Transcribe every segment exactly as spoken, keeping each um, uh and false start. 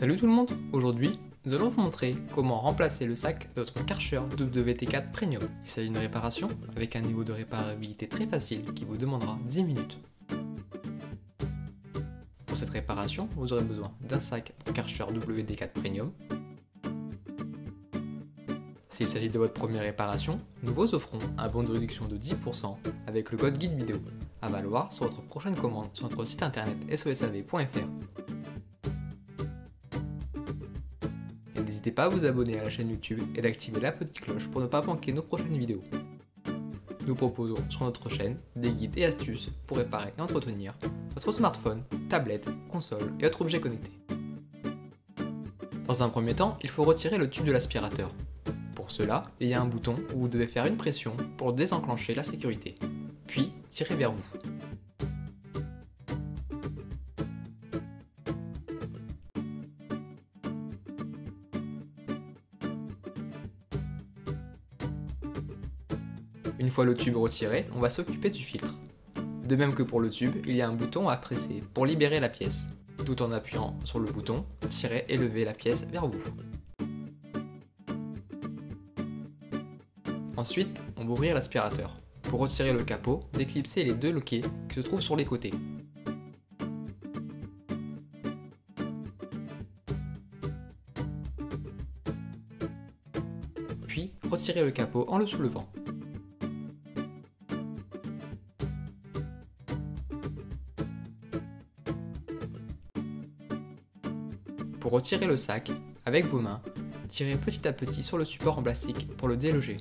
Salut tout le monde. Aujourd'hui, nous allons vous montrer comment remplacer le sac de votre Karcher W T quatre Premium. Il s'agit d'une réparation avec un niveau de réparabilité très facile qui vous demandera dix minutes. Pour cette réparation, vous aurez besoin d'un sac Karcher W T quatre Premium. S'il s'agit de votre première réparation, nous vous offrons un bon de réduction de dix pour cent avec le code guide vidéo à valoir sur votre prochaine commande sur notre site internet S O S A V point F R. N'hésitez pas à vous abonner à la chaîne YouTube et d'activer la petite cloche pour ne pas manquer nos prochaines vidéos. Nous proposons sur notre chaîne des guides et astuces pour réparer et entretenir votre smartphone, tablette, console et autres objets connectés. Dans un premier temps, il faut retirer le tube de l'aspirateur. Pour cela, il y a un bouton où vous devez faire une pression pour désenclencher la sécurité, puis tirer vers vous. Une fois le tube retiré, on va s'occuper du filtre. De même que pour le tube, il y a un bouton à presser pour libérer la pièce. Tout en appuyant sur le bouton, tirez et levez la pièce vers vous. Ensuite, on va ouvrir l'aspirateur. Pour retirer le capot, déclipsez les deux loquets qui se trouvent sur les côtés. Puis, retirez le capot en le soulevant. Pour retirer le sac, avec vos mains, tirez petit à petit sur le support en plastique pour le déloger.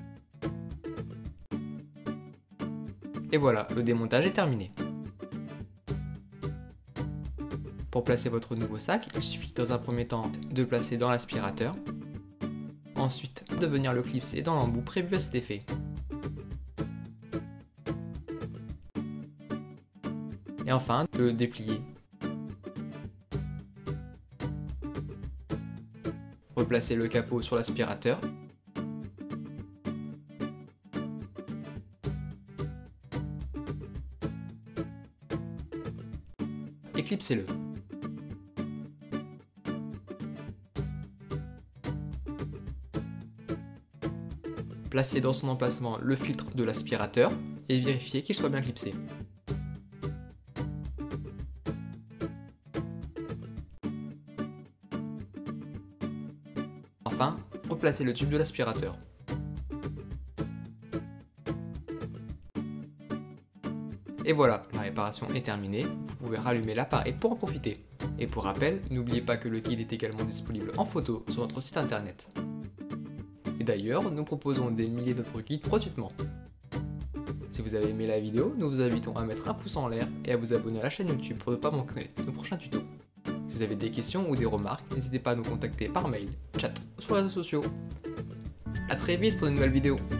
Et voilà, le démontage est terminé. Pour placer votre nouveau sac, il suffit dans un premier temps de le placer dans l'aspirateur, ensuite de venir le clipser dans l'embout prévu à cet effet. Et enfin, de le déplier. Replacez le capot sur l'aspirateur. Et clipsez-le. Placez dans son emplacement le filtre de l'aspirateur et vérifiez qu'il soit bien clipsé. Enfin, replacez le tube de l'aspirateur. Et voilà, la réparation est terminée, vous pouvez rallumer l'appareil pour en profiter. Et pour rappel, n'oubliez pas que le guide est également disponible en photo sur notre site internet. Et d'ailleurs, nous proposons des milliers d'autres guides gratuitement. Si vous avez aimé la vidéo, nous vous invitons à mettre un pouce en l'air et à vous abonner à la chaîne YouTube pour ne pas manquer nos prochains tutos. Si vous avez des questions ou des remarques, n'hésitez pas à nous contacter par mail, chat ou sur les réseaux sociaux. A très vite pour de nouvelles vidéos.